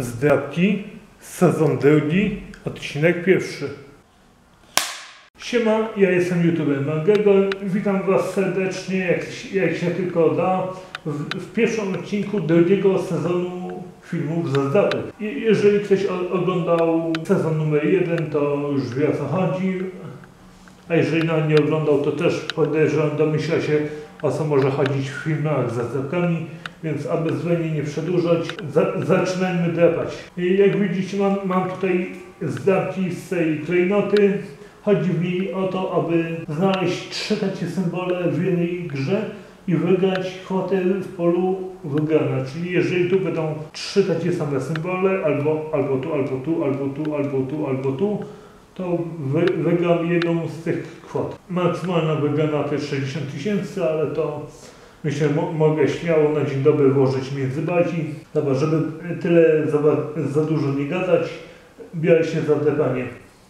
Zdrabki, sezon drugi, odcinek pierwszy. Siema, ja jestem youtuber Mangegol. Witam Was serdecznie, jak się tylko da, w pierwszym odcinku drugiego sezonu filmów ze zdrabek. Jeżeli ktoś oglądał sezon numer 1, to już wie, o co chodzi. A jeżeli nie oglądał, to też podejrzewam, domyśla się, o co może chodzić w filmach ze zdrabkami. Więc aby zwyczajnie nie przedłużać, zaczynajmy drapać. I jak widzicie, mam tutaj zdrabki z tej klejnoty. Chodzi w niej o to, aby znaleźć 3 takie symbole w jednej grze i wygrać kwotę w polu wygrana. Czyli jeżeli tu będą 3 takie same symbole, albo tu, albo tu, albo tu, albo tu, albo tu, to wygram jedną z tych kwot. Maksymalna wygrana to jest 60 000, ale to myślę, mogę śmiało na dzień dobry włożyć między baki. Dobra, żeby tyle za dużo nie gadać, biorę się za drapanie.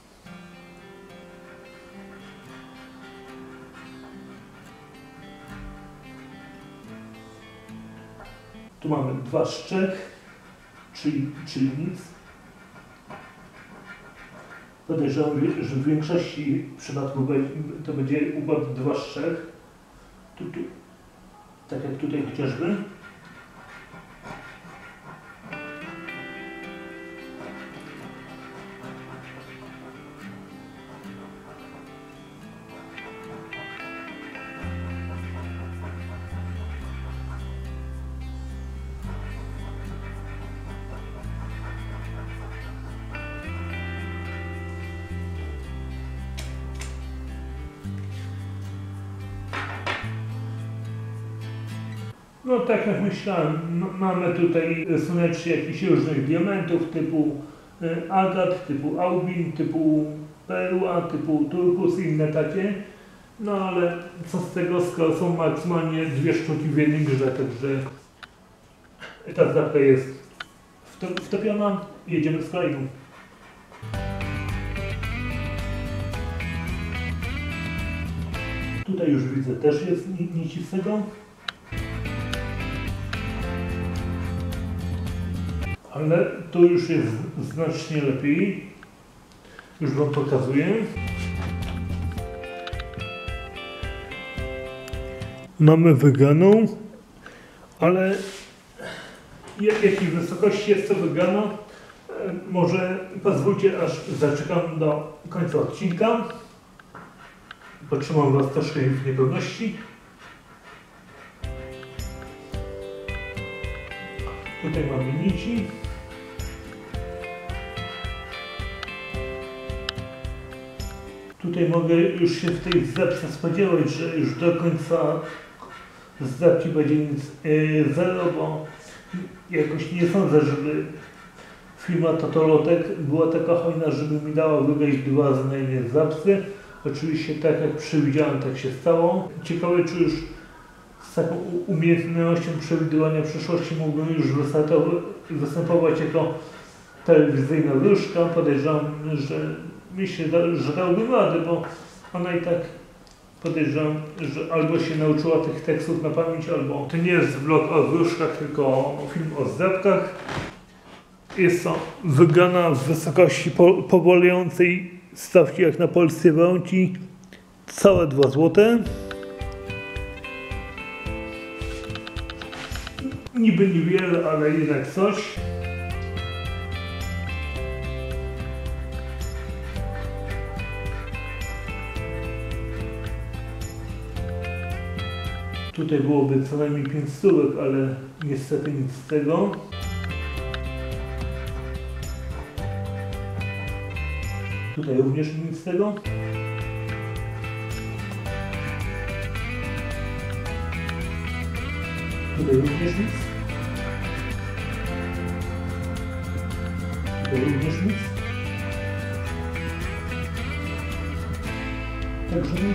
Tu mamy 2 z 3, czyli nic. Podejrzewam, że w większości przypadków to będzie układ 2 z 3. Tu. Tak jak tutaj chociażby. No tak jak myślałem, mamy tutaj słoneczki jakichś różnych diamentów typu agat, typu aubin, typu perła, typu turkus i inne takie. No ale co z tego, skoro są maksymalnie 2 sztuki w jednej grze, także ta zdrabka jest wtopiona i jedziemy z kolejną. Tutaj już widzę, też jest nicistego. Ale tu już jest znacznie lepiej. Już Wam pokazuję. Mamy wygraną, ale jakiej wysokości jest to wygrana? Może pozwólcie, aż zaczekam do końca odcinka. Potrzymam Was troszkę w niepewności. Tutaj mamy nici. Tutaj mogę już się w tej zdrabce spodziewać, że już do końca zdrabki będzie nic zero, bo jakoś nie sądzę, żeby firma Totolotek była taka hojna, żeby mi dała wygrać 2 razy na jednej zdrabce. Oczywiście tak jak przewidziałem, tak się stało. Ciekawe, czy już z taką umiejętnością przewidywania przyszłości mógłbym już występować jako telewizyjna wróżka. Podejrzewam, że myślę, że dałbym radę, bo ona i tak podejrzewam, że albo się nauczyła tych tekstów na pamięć, albo to nie jest vlog o wróżkach, tylko film o zdrabkach. Jest to wygrana w wysokości pobolejącej stawki jak na polskie warunki, całe 2 złote. Niby niewiele, ale jednak coś. Tutaj byłoby co najmniej 5 stówek, ale niestety nic z tego. Tutaj również nic z tego. Tutaj również nic. Tutaj również nic. Także nic.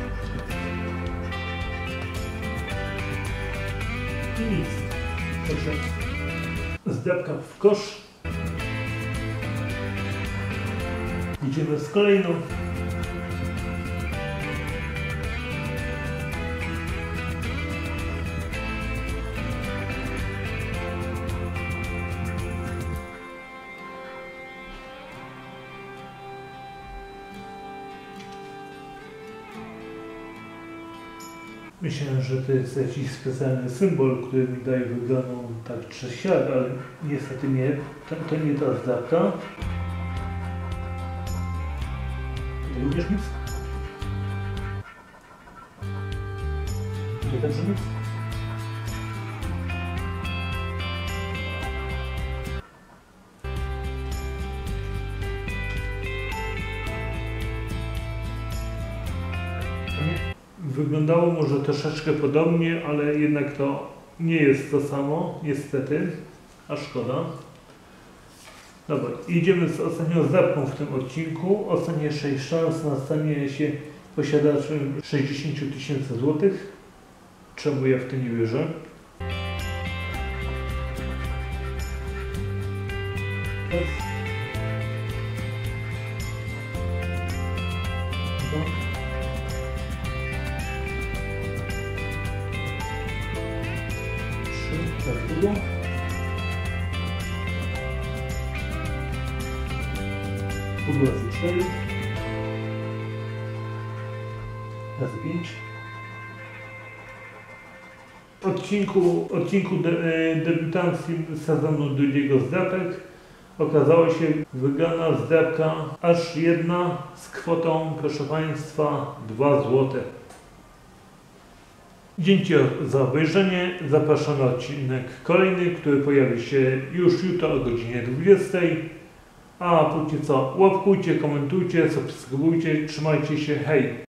I nic. Także zdrabka w kosz. Idziemy z kolejną. Myślałem, że to jest jakiś specjalny symbol, który mi daje wygraną tak czy siak, ale niestety nie. To nie ta zdawka. Również nic? Nie także nic? Wyglądało może troszeczkę podobnie, ale jednak to nie jest to samo, niestety, a szkoda. Dobra, idziemy z ostatnią zdawką w tym odcinku. Ostatnie 6 szans na stanie się posiadaczem 60 000 złotych. Czemu ja w to nie wierzę? Tak długo. Razy 4. Razy 5. W odcinku debiutanckim sezonu drugiego zdawek okazała się wygrana zdawka aż jedna z kwotą, proszę Państwa, 2 zł. Dzięki za obejrzenie. Zapraszam na odcinek kolejny, który pojawi się już jutro o godzinie 20. A póki co łapkujcie, komentujcie, subskrybujcie, trzymajcie się, hej!